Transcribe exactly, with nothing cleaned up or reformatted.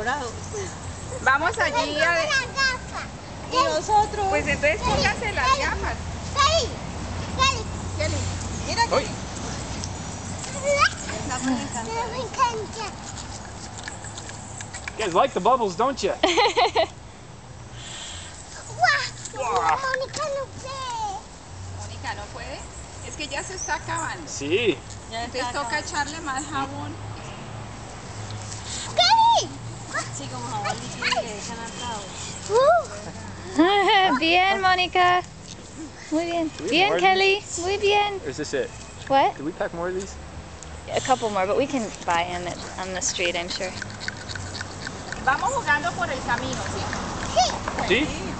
colorados. Vamos allí a... las gafas. Y nosotros. Pues entonces póngase las gafas. Kelly, Kelly. Kelly. Mira Uy. que Me encanta. You guys like the bubbles, don't you? ¡Guau! Mónica no puede. Mónica, ¿no puede? Es que ya se está acabando. Sí. ya Entonces está toca acá. echarle más jabón. Kelly. Sí, como jabón líquido que le echan al cabo. Bien, Mónica. Muy bien. we Bien, more of Kelly. Muy bien. Or is this it? What? Did we pack more of these? A couple more, but we can buy them at, on the street, I'm sure. Vamos jugando por el camino, ¿sí? Sí. Sí?